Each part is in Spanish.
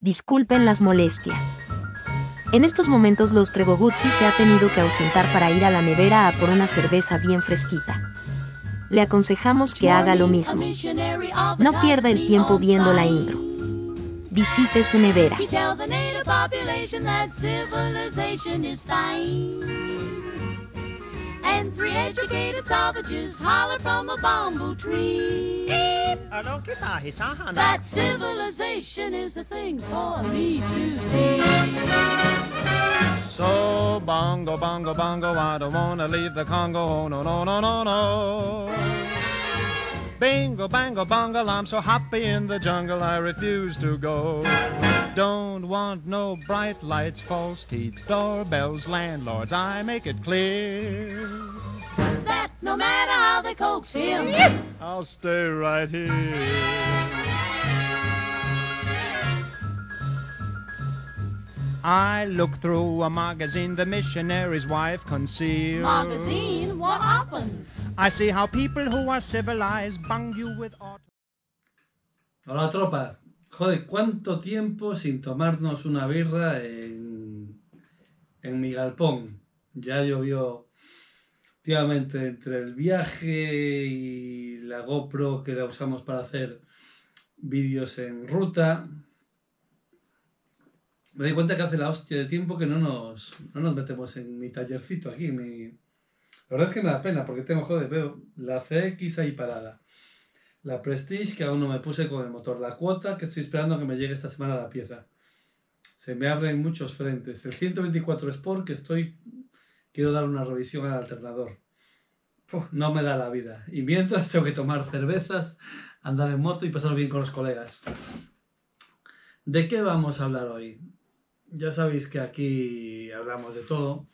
Disculpen las molestias. En estos momentos los Treboguzzi se ha tenido que ausentar para ir a la nevera a por una cerveza bien fresquita. Le aconsejamos que haga lo mismo. No pierda el tiempo viendo la intro. Visite su nevera. And three educated savages holler from a bamboo tree. That civilization is a thing for me to see. So bongo, bongo, bongo, I don't wanna leave the Congo, oh, no, no, no, no, no. Bingo, bango, bongo, I'm so happy in the jungle, I refuse to go. Don't want no bright lights, false teeth, doorbells, landlords, I make it clear that no matter how they coax him, I'll stay right here. I look through a magazine the missionary's wife concealed. Magazine, what happens? I see how people who are civilized bung you with auto. Hola tropa, joder, ¿cuánto tiempo sin tomarnos una birra en mi galpón? Ya llovió últimamente entre el viaje y la GoPro que la usamos para hacer vídeos en ruta. Me doy cuenta que hace la hostia de tiempo que no nos metemos en mi tallercito aquí. La verdad es que me da pena porque tengo, joder, veo la CX ahí parada. La Prestige, que aún no me puse con el motor. La Quota, que estoy esperando a que me llegue esta semana la pieza. Se me abren muchos frentes. El 124 Sport, que quiero dar una revisión al alternador. No me da la vida. Y mientras tengo que tomar cervezas, andar en moto y pasar bien con los colegas. ¿De qué vamos a hablar hoy? Ya sabéis que aquí hablamos de todo.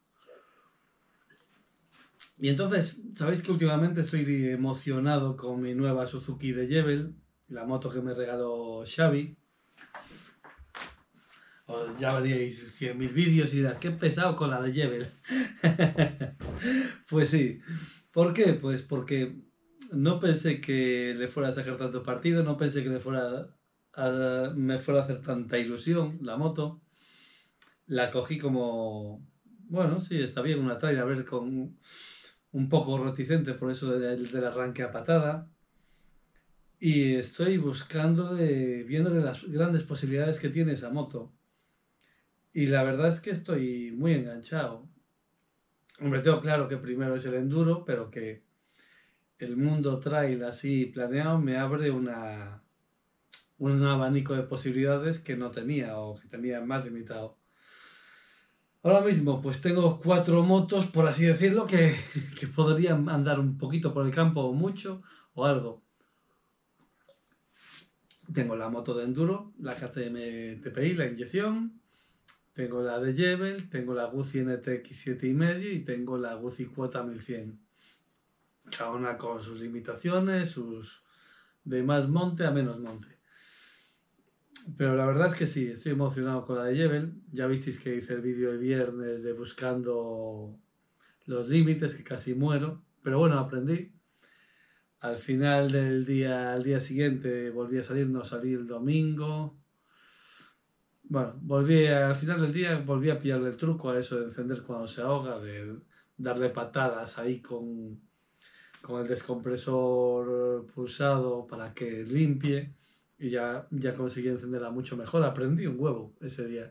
Y entonces, sabéis que últimamente estoy emocionado con mi nueva Suzuki de Jebel, la moto que me regaló Xavi. Ya veríais 100.000 vídeos y dirás, qué pesado con la de Jebel. Pues sí. ¿Por qué? Pues porque no pensé que le fuera a sacar tanto partido, no pensé que me fuera a hacer tanta ilusión la moto. La cogí como, bueno, sí, está bien, una trail, a ver, con un poco reticente por eso del arranque a patada. Y estoy viéndole las grandes posibilidades que tiene esa moto. Y la verdad es que estoy muy enganchado. Hombre, tengo claro que primero es el enduro, pero que el mundo trail así planeado me abre un abanico de posibilidades que no tenía o que tenía más limitado. Ahora mismo pues tengo 4 motos, por así decirlo, que podrían andar un poquito por el campo o mucho o algo. Tengo la moto de enduro, la KTM TPI, la inyección. Tengo la de Jebel, tengo la Guzzi NTX 7,5 y tengo la Guzzi Quota 1100. Cada una con sus limitaciones, de más monte a menos monte. Pero la verdad es que sí, estoy emocionado con la de Jebel. Ya visteis que hice el vídeo el viernes de buscando los límites, que casi muero. Pero bueno, aprendí. Al final del día, al día siguiente volví a salir, no salí el domingo. Bueno, al final del día volví a pillarle el truco a eso de encender cuando se ahoga, de darle patadas ahí con el descompresor pulsado para que limpie. Y ya conseguí encenderla mucho mejor. Aprendí un huevo ese día.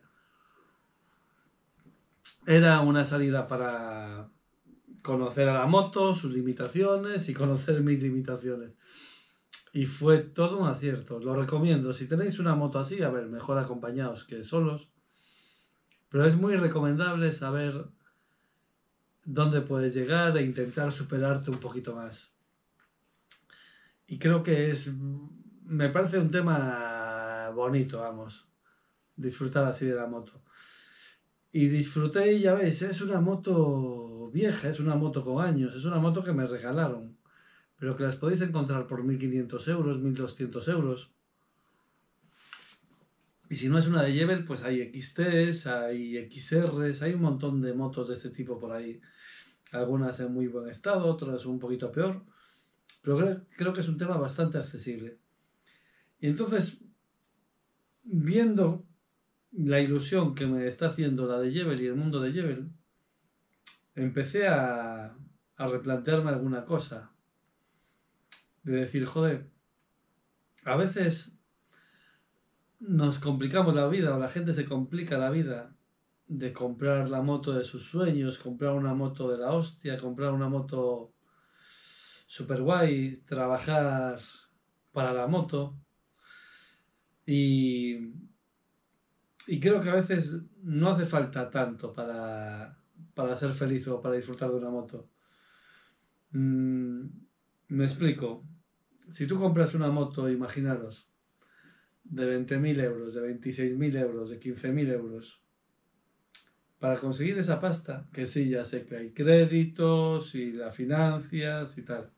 Era una salida para conocer a la moto, sus limitaciones y conocer mis limitaciones. Y fue todo un acierto. Lo recomiendo. Si tenéis una moto así, a ver, mejor acompañados que solos. Pero es muy recomendable saber dónde puedes llegar e intentar superarte un poquito más. Y creo que me parece un tema bonito, vamos. Disfrutar así de la moto. Y disfruté, ya veis, es una moto vieja, es una moto con años, es una moto que me regalaron. Pero que las podéis encontrar por 1.500 euros, 1.200 euros. Y si no es una de Jebel, pues hay XTs, hay XRs, hay un montón de motos de este tipo por ahí. Algunas en muy buen estado, otras un poquito peor. Pero creo que es un tema bastante accesible. Y entonces, viendo la ilusión que me está haciendo la de Jebel y el mundo de Jebel, empecé a replantearme alguna cosa. De decir, joder, a veces nos complicamos la vida, o la gente se complica la vida de comprar la moto de sus sueños, comprar una moto de la hostia, comprar una moto super guay, trabajar para la moto. Y creo que a veces no hace falta tanto para ser feliz o para disfrutar de una moto. Me explico. Si tú compras una moto, imaginaros, de 20.000 euros, de 26.000 euros, de 15.000 euros, para conseguir esa pasta, que sí, ya sé que hay créditos y la financias y tal,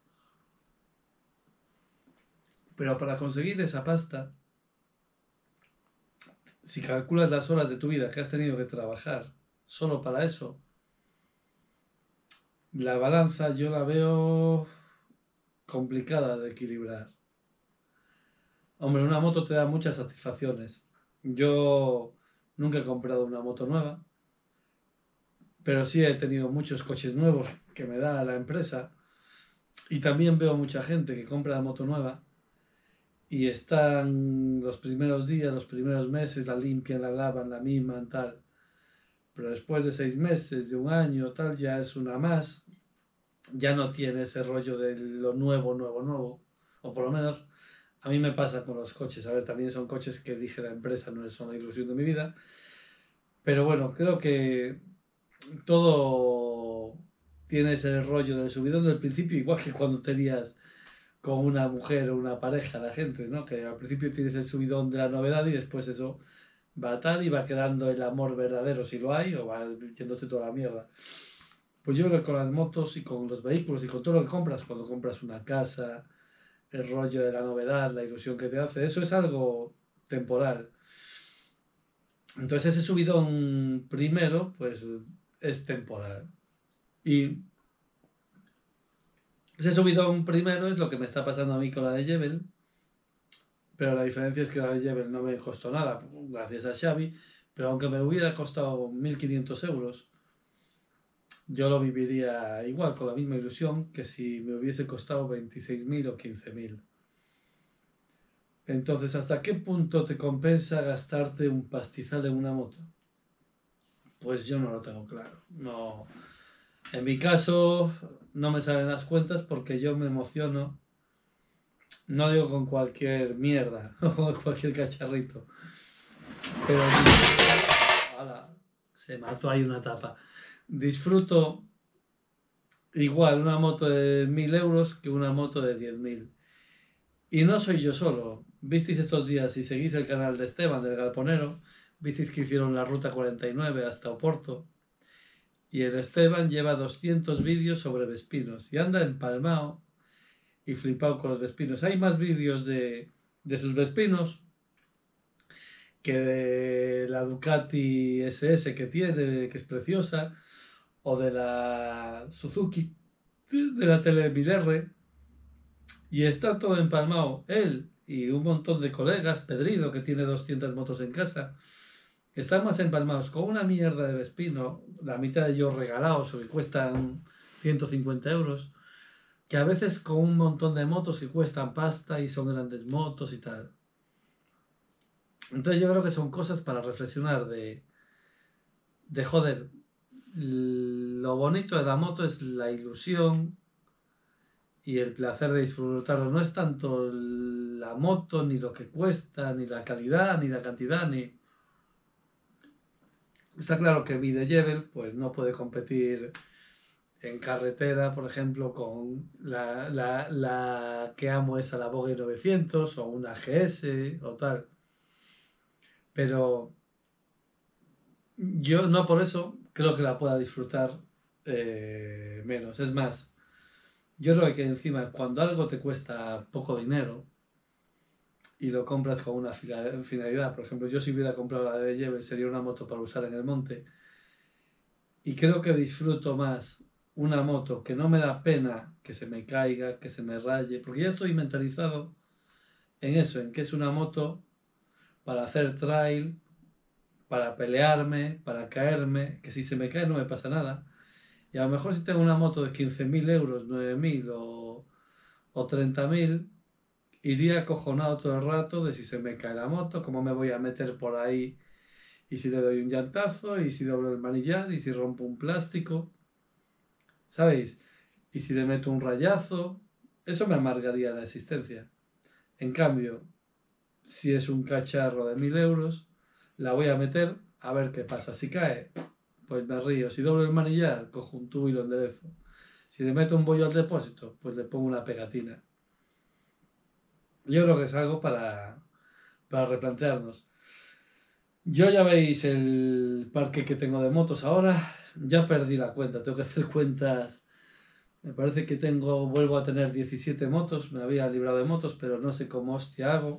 pero para conseguir esa pasta, si calculas las horas de tu vida que has tenido que trabajar solo para eso, la balanza yo la veo complicada de equilibrar. Hombre, una moto te da muchas satisfacciones. Yo nunca he comprado una moto nueva, pero sí he tenido muchos coches nuevos que me da la empresa. Y también veo mucha gente que compra la moto nueva y están los primeros días, los primeros meses, la limpian, la lavan, la miman, tal. Pero después de 6 meses, de un año, tal, ya es una más. Ya no tiene ese rollo de lo nuevo, nuevo, nuevo. O por lo menos a mí me pasa con los coches. A ver, también son coches que dije la empresa, no son la ilusión de mi vida. Pero bueno, creo que todo tiene ese rollo del subidón del principio, igual que cuando tenías con una mujer o una pareja, la gente, ¿no? Que al principio tienes el subidón de la novedad y después eso va tal y va quedando el amor verdadero si lo hay o va yéndose toda la mierda. Pues yo creo que con las motos y con los vehículos y con todo lo que compras, cuando compras una casa, el rollo de la novedad, la ilusión que te hace, eso es algo temporal. Entonces ese subidón primero, pues es temporal. Y ese subidón primero es lo que me está pasando a mí con la de Jebel, pero la diferencia es que la de Jebel no me costó nada, gracias a Xavi, pero aunque me hubiera costado 1.500 euros, yo lo viviría igual, con la misma ilusión que si me hubiese costado 26.000 o 15.000. Entonces, ¿hasta qué punto te compensa gastarte un pastizal en una moto? Pues yo no lo tengo claro. No. En mi caso, no me salen las cuentas porque yo me emociono, no digo con cualquier mierda o con cualquier cacharrito, pero ¡hala! Se mató ahí una tapa. Disfruto igual una moto de 1.000 euros que una moto de 10.000. Y no soy yo solo. Visteis estos días, si seguís el canal de Esteban, del Galponero, visteis que hicieron la ruta 49 hasta Oporto. Y el Esteban lleva 200 vídeos sobre Vespinos. Y anda empalmado y flipado con los Vespinos. Hay más vídeos de sus Vespinos que de la Ducati SS que tiene, que es preciosa, o de la Suzuki, de la Tele 1000R. Y está todo empalmado. Él y un montón de colegas, Pedrido, que tiene 200 motos en casa, están más empalmados con una mierda de Vespino, la mitad de ellos regalados o que cuestan 150 euros, que a veces con un montón de motos que cuestan pasta y son grandes motos y tal. Entonces yo creo que son cosas para reflexionar de joder, lo bonito de la moto es la ilusión y el placer de disfrutarlo. No es tanto la moto, ni lo que cuesta, ni la calidad, ni la cantidad, ni... Está claro que mi de Jebel pues no puede competir en carretera, por ejemplo, con la que amo, esa, la Vogue 900 o una GS o tal. Pero yo no por eso creo que la pueda disfrutar menos. Es más, yo creo que encima cuando algo te cuesta poco dinero y lo compras con una finalidad, por ejemplo, yo si hubiera comprado la de Jebel sería una moto para usar en el monte, y creo que disfruto más una moto que no me da pena que se me caiga, que se me raye, porque ya estoy mentalizado en eso, en que es una moto para hacer trail, para pelearme, para caerme, que si se me cae no me pasa nada. Y a lo mejor si tengo una moto de 15.000 euros, 9.000 o 30.000, iría acojonado todo el rato de si se me cae la moto, cómo me voy a meter por ahí, y si le doy un llantazo, y si doblo el manillar, y si rompo un plástico, ¿sabéis? Y si le meto un rayazo, eso me amargaría la existencia. En cambio, si es un cacharro de 1.000 euros, la voy a meter a ver qué pasa. Si cae, pues me río. Si doblo el manillar, cojo un tubo y lo enderezo. Si le meto un bollo al depósito, pues le pongo una pegatina. Yo creo que es algo para replantearnos. Yo ya veis el parque que tengo de motos ahora. Ya perdí la cuenta. Tengo que hacer cuentas. Me parece que vuelvo a tener 17 motos. Me había librado de motos, pero no sé cómo hostia hago.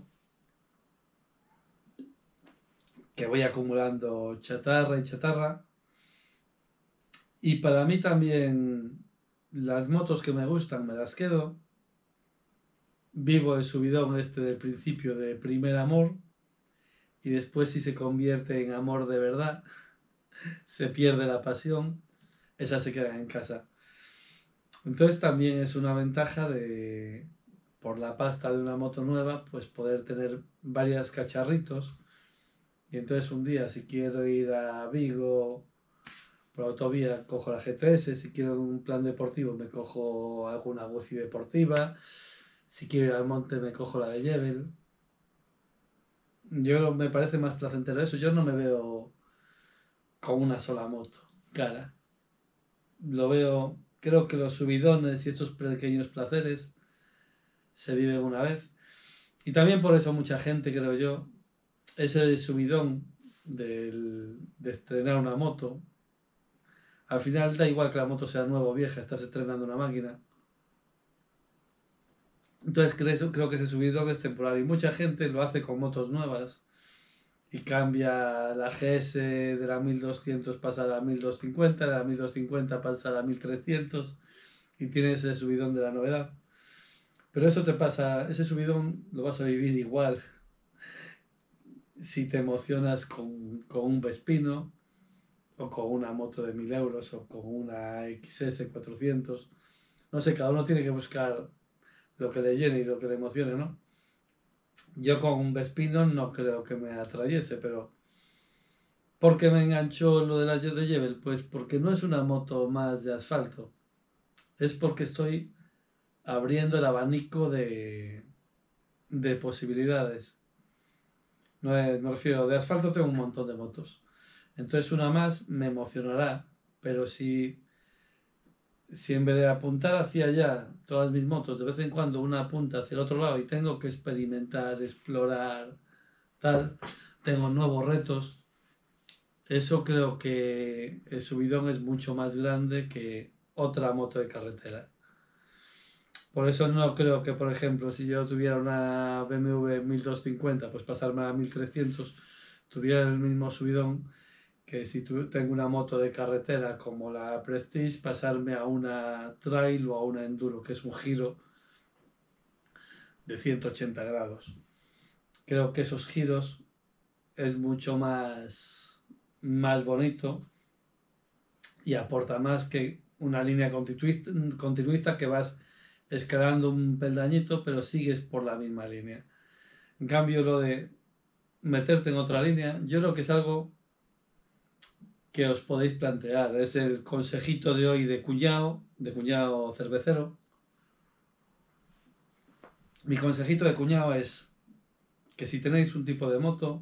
Que voy acumulando chatarra y chatarra. Y para mí también las motos que me gustan me las quedo. Vivo el subidón este del principio de primer amor. Y después si se convierte en amor de verdad, se pierde la pasión, esas se quedan en casa. Entonces también es una ventaja de, por la pasta de una moto nueva, pues poder tener varios cacharritos. Y entonces un día si quiero ir a Vigo por autovía, cojo la GTS. Si quiero un plan deportivo, me cojo alguna Guzzi deportiva. Si quiero ir al monte, me cojo la de Jebel. Me parece más placentero eso. Yo no me veo con una sola moto, cara. Creo que los subidones y estos pequeños placeres se viven una vez. Y también por eso mucha gente, creo yo, ese subidón de estrenar una moto, al final da igual que la moto sea nueva o vieja, estás estrenando una máquina. Entonces creo que ese subidón es temporal y mucha gente lo hace con motos nuevas y cambia la GS de la 1200 pasa a la 1250, de la 1250 pasa a la 1300 y tienes ese subidón de la novedad. Pero eso te pasa, ese subidón lo vas a vivir igual si te emocionas con un Vespino o con una moto de 1.000 euros o con una XS 400. No sé, cada uno tiene que buscar lo que le llene y lo que le emocione, ¿no? Yo con un Vespino no creo que me atrayese, pero ¿por qué me enganchó lo de la de Jebel? Pues porque no es una moto más de asfalto. Es porque estoy abriendo el abanico de posibilidades. Me refiero, de asfalto tengo un montón de motos. Entonces una más me emocionará, pero si en vez de apuntar hacia allá todas mis motos, de vez en cuando una apunta hacia el otro lado y tengo que experimentar, explorar, tal, tengo nuevos retos, eso creo que el subidón es mucho más grande que otra moto de carretera. Por eso no creo que, por ejemplo, si yo tuviera una BMW 1250, pues pasarme a 1300, tuviera el mismo subidón que si tengo una moto de carretera como la Prestige, pasarme a una Trail o a una Enduro, que es un giro de 180 grados. Creo que esos giros es mucho más bonito y aporta más que una línea continuista que vas escalando un peldañito pero sigues por la misma línea. En cambio lo de meterte en otra línea, yo creo que es algo que os podéis plantear. Es el consejito de hoy de cuñado cervecero. Mi consejito de cuñado es que si tenéis un tipo de moto,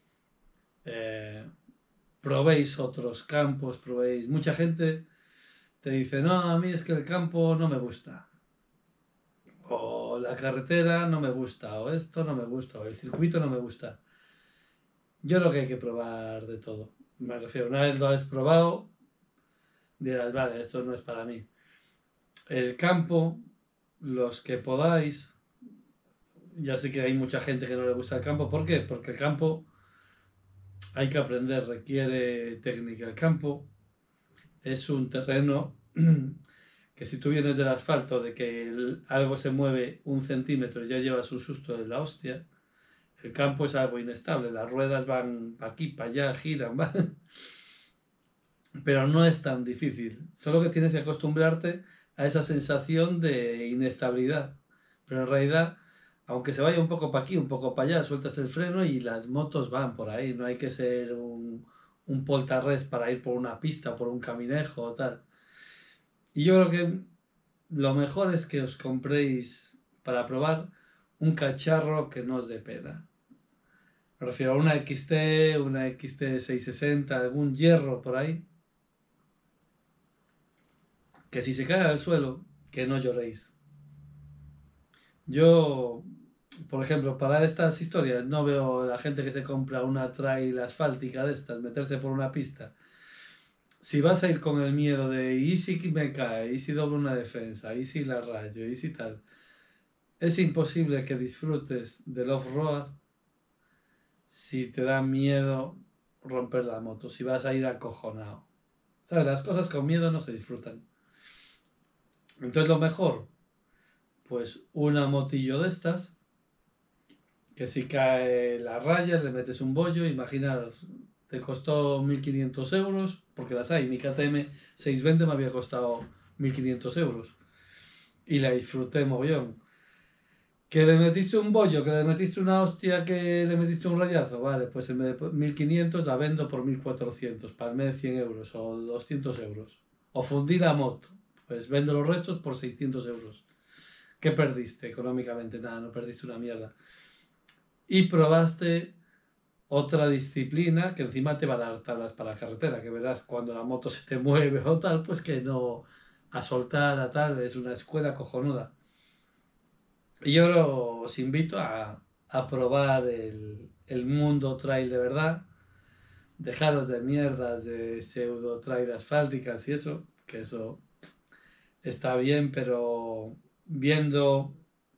probéis otros campos, probéis. Mucha gente te dice, no, a mí es que el campo no me gusta, o la carretera no me gusta, o esto no me gusta, o el circuito no me gusta. Yo creo que hay que probar de todo. Me refiero, una vez lo has probado, dirás, vale, esto no es para mí. El campo, los que podáis, ya sé que hay mucha gente que no le gusta el campo. ¿Por qué? Porque el campo hay que aprender, requiere técnica. El campo es un terreno que si tú vienes del asfalto, de que algo se mueve 1 centímetro y ya llevas un susto de la hostia, El campo es algo inestable, las ruedas van para aquí, para allá, giran, van. Pero no es tan difícil. Solo que tienes que acostumbrarte a esa sensación de inestabilidad. Pero en realidad, aunque se vaya un poco para aquí, un poco para allá, sueltas el freno y las motos van por ahí. No hay que ser un poltarrés para ir por una pista, por un caminejo o tal. Y yo creo que lo mejor es que os compréis para probar un cacharro que no os dé pena. Me refiero a una XT 660, algún hierro por ahí. Que si se cae al suelo, que no lloréis. Yo, por ejemplo, para estas historias no veo a la gente que se compra una trail asfáltica de estas, meterse por una pista. Si vas a ir con el miedo de ¿y si me cae? ¿Y si doblo una defensa? ¿Y si la rayo? ¿Y si tal? Es imposible que disfrutes del off-road si te da miedo romper la moto, si vas a ir acojonado. ¿Sabes? Las cosas con miedo no se disfrutan. Entonces lo mejor, pues una motillo de estas, que si cae la raya le metes un bollo, imaginaros, te costó 1.500 euros, porque las hay, mi KTM 620 me había costado 1.500 euros, y la disfruté mogollón. Que le metiste un bollo, que le metiste una hostia, que le metiste un rayazo, vale, pues en vez de 1.500 la vendo por 1.400, para el mes 100 euros o 200 euros. O fundí la moto, pues vendo los restos por 600 euros. ¿Qué perdiste económicamente? Nada, no perdiste una mierda. Y probaste otra disciplina que encima te va a dar tablas para la carretera, que verás cuando la moto se te mueve o tal, pues que no, a soltar, a tal, es una escuela cojonuda. Y yo os invito a probar el mundo trail de verdad, dejaros de mierdas de pseudo trail asfálticas y eso, que eso está bien, pero viendo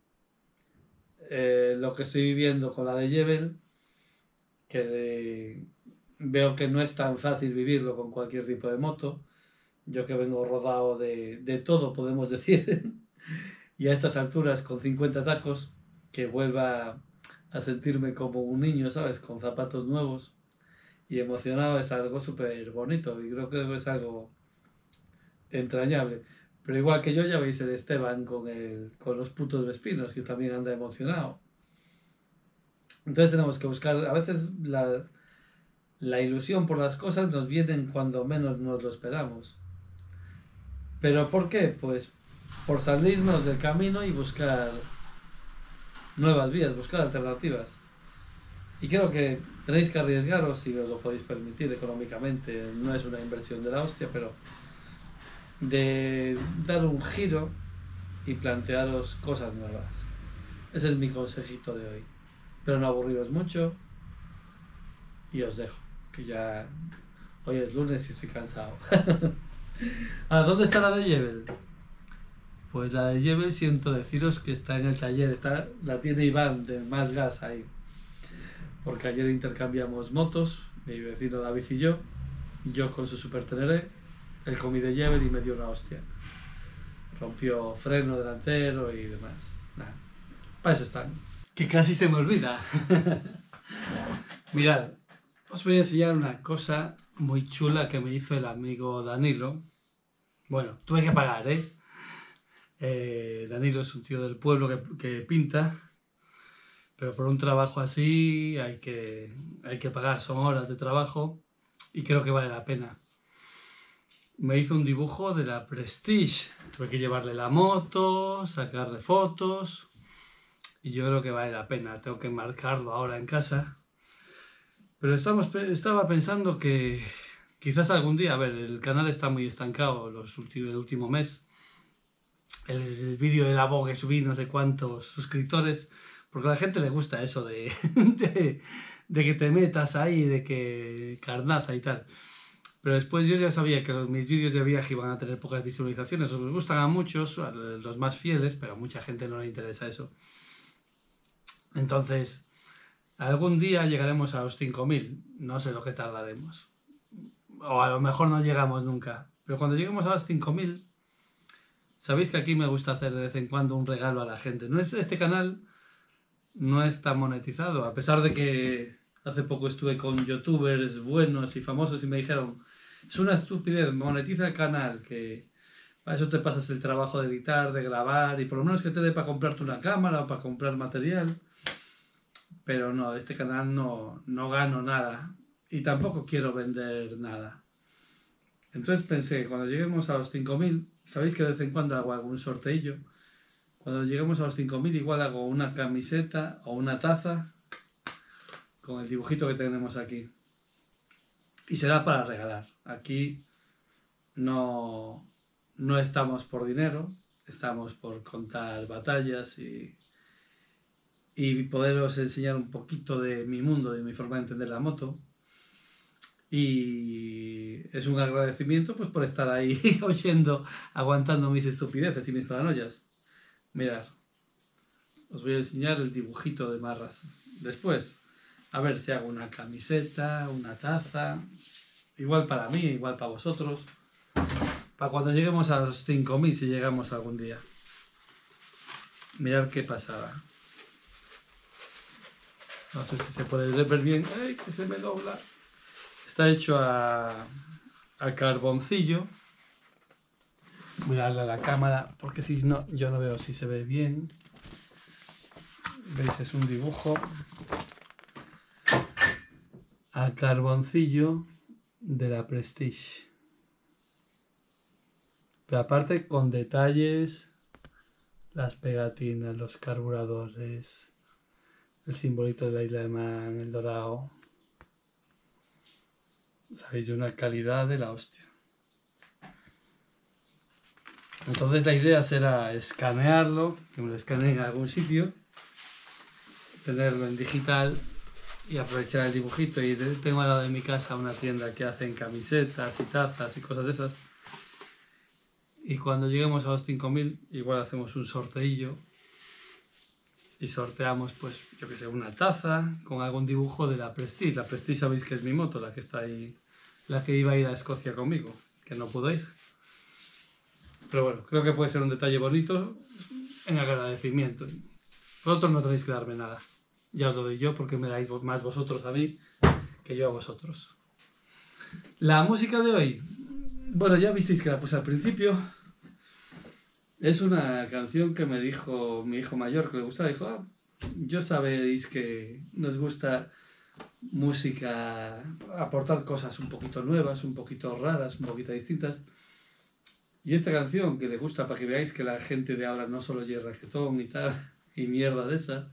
lo que estoy viviendo con la de Jebel, que veo que no es tan fácil vivirlo con cualquier tipo de moto. Yo que vengo rodado de todo, podemos decir, y a estas alturas con 50 tacos, que vuelva a sentirme como un niño, ¿sabes? Con zapatos nuevos y emocionado, es algo súper bonito y creo que es algo entrañable. Pero igual que yo, ya veis el Esteban con los putos Vespinos, que también anda emocionado. Entonces tenemos que buscar, a veces la ilusión por las cosas nos vienen cuando menos nos lo esperamos. ¿Pero por qué? Pues por salirnos del camino y buscar nuevas vías, buscar alternativas. Y creo que tenéis que arriesgaros si os lo podéis permitir económicamente. No es una inversión de la hostia, pero de dar un giro y plantearos cosas nuevas. Ese es mi consejito de hoy. Pero no aburriros mucho y os dejo, que ya hoy es lunes y estoy cansado. ¿A dónde está la de Jebel? Pues la de Jebel siento deciros que está en el taller, la tiene Iván de Más Gas ahí. Porque ayer intercambiamos motos, mi vecino David y yo con su Super Teneré, él con mi de Jebel y me dio una hostia. Rompió freno delantero y demás. Nada, para eso están. Que casi se me olvida. Mirad, os voy a enseñar una cosa muy chula que me hizo el amigo Danilo. Bueno, tuve que pagar, Danilo es un tío del pueblo que pinta, pero por un trabajo así hay que pagar, son horas de trabajo y creo que vale la pena. Me hizo un dibujo de la Prestige, tuve que llevarle la moto, sacarle fotos y yo creo que vale la pena, tengo que marcarlo ahora en casa. Pero estaba pensando que quizás algún día, a ver, el canal está muy estancado el último mes. El vídeo de la Vogue subí no sé cuántos suscriptores, porque a la gente le gusta eso de que te metas ahí, de que carnaza y tal. Pero después yo ya sabía que mis vídeos de viaje iban a tener pocas visualizaciones, os gustan a muchos, a los más fieles, pero a mucha gente no le interesa eso. Entonces, algún día llegaremos a los 5.000, no sé lo que tardaremos. O a lo mejor no llegamos nunca. Pero cuando lleguemos a los 5.000, sabéis que aquí me gusta hacer de vez en cuando un regalo a la gente. No es, este canal no está monetizado, a pesar de que hace poco estuve con youtubers buenos y famosos y me dijeron, es una estupidez, monetiza el canal, que para eso te pasas el trabajo de editar, de grabar y por lo menos que te dé para comprarte una cámara o para comprar material. Pero no, este canal no gano nada y tampoco quiero vender nada. Entonces pensé, cuando lleguemos a los 5.000, sabéis que de vez en cuando hago algún sorteillo. Cuando lleguemos a los 5.000 igual hago una camiseta o una taza con el dibujito que tenemos aquí. Y será para regalar. Aquí no estamos por dinero, estamos por contar batallas y poderos enseñar un poquito de mi mundo, de mi forma de entender la moto. Y es un agradecimiento pues por estar ahí oyendo, aguantando mis estupideces y mis paranoias. Mirad, os voy a enseñar el dibujito de Marras. Después, a ver si hago una camiseta, una taza, igual para mí, igual para vosotros, para cuando lleguemos a los 5.000, si llegamos algún día. Mirad qué pasada. No sé si se puede ver bien. ¡Ay, que se me dobla! Está hecho a carboncillo. Voy a darle a la cámara porque si no, yo no veo si se ve bien. ¿Veis? Es un dibujo a carboncillo de la Prestige. Pero aparte con detalles, las pegatinas, los carburadores, el simbolito de la isla de Man, el dorado. Sabéis, de una calidad de la hostia. Entonces la idea será escanearlo, que me lo escaneen en algún sitio, tenerlo en digital y aprovechar el dibujito. Y tengo al lado de mi casa una tienda que hacen camisetas y tazas y cosas de esas. Y cuando lleguemos a los 5.000, igual hacemos un sorteillo y sorteamos, pues, yo que sé, una taza con algún dibujo de la Prestige. La Prestige sabéis que es mi moto, la que está ahí, la que iba a ir a Escocia conmigo, que no pudo ir. Pero bueno, creo que puede ser un detalle bonito en agradecimiento. Vosotros no tenéis que darme nada. Ya os lo doy yo porque me dais más vosotros a mí que yo a vosotros. La música de hoy, bueno, ya visteis que la puse al principio. Es una canción que me dijo mi hijo mayor que le gustaba. Dijo, yo sabéis que nos gusta música, aportar cosas un poquito nuevas, un poquito raras, un poquito distintas. Y esta canción que le gusta para que veáis que la gente de ahora no solo oye reggaetón y tal, y mierda de esa,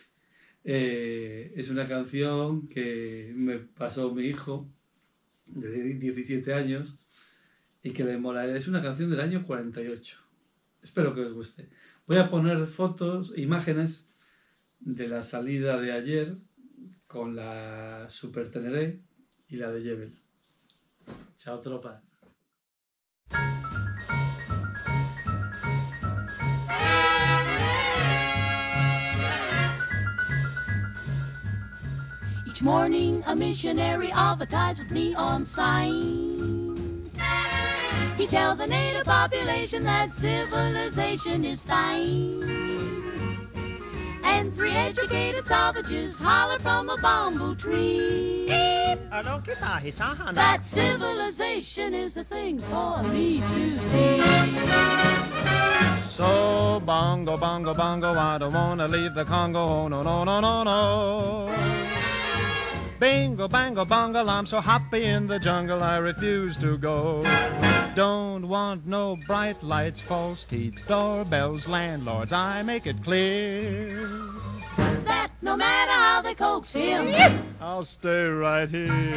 es una canción que me pasó mi hijo de 17 años y que le mola. Es una canción del año 48. Espero que os guste. Voy a poner fotos, imágenes de la salida de ayer con la Super Teneré y la de Jebel. Chao, tropa. Each morning a missionary advertised with neon sign. He tells the native population that civilization is fine. And 3 educated savages holler from a bamboo tree that civilization is a thing for me to see. So bongo, bongo, bongo, I don't wanna leave the Congo, oh, no, no, no, no, no. Bingo, bango, bongo, I'm so happy in the jungle, I refuse to go. Don't want no bright lights, false teeth, doorbells, landlords, I make it clear That no matter how they coax him, I'll stay right here.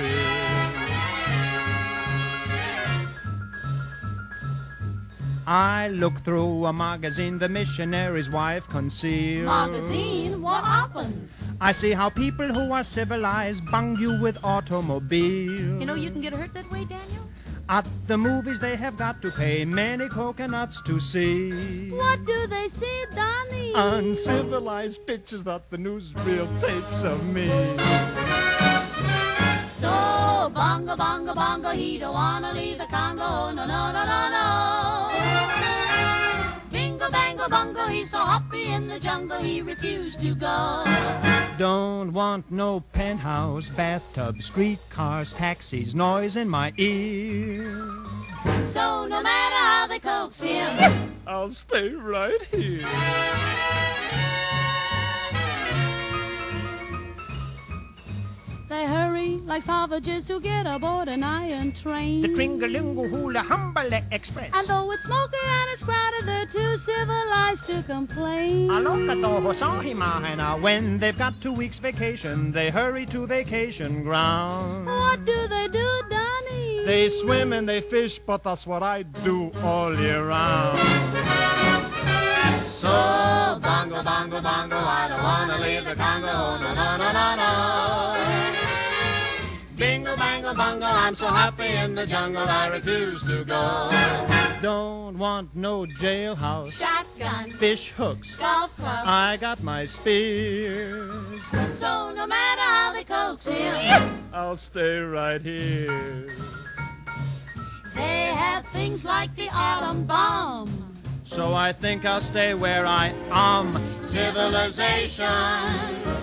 I look through a magazine the missionary's wife concealed. magazine, what happens? I see how people who are civilized bung you with automobiles. You know you can get hurt that way, Daniel? At the movies they have got to pay many coconuts to see. What do they see, Donnie? Uncivilized pictures that the newsreel takes of me. So bongo, bongo, bongo, he don't wanna leave the Congo, no, no, no, no, no. Bingo, bango, Bongo Bongo, he's so happy in the jungle he refused to go. Don't want no penthouse, bathtub, streetcars, taxis, noise in my ear. So no matter how they coax him, I'll stay right here. they hurry like savages to get aboard an iron train. The Tringalingo Hula Humbale Express. And though it's smoky and it's crowded, they're too civilized to complain. When they've got 2 weeks vacation, they hurry to vacation ground. What do, Donnie? They swim and they fish, but that's what I do all year round. So, bongo, bongo, bongo, I don't wanna leave the Congo, no, no, no, no, no. Bingo, bango, bongo, I'm so happy in the jungle, I refuse to go. Don't want no jailhouse, Shotgun, fish hooks, golf club. I got my spears. So no matter how they coax him, I'll stay right here. they have things like the atom bomb. So I think I'll stay where I am. Civilization.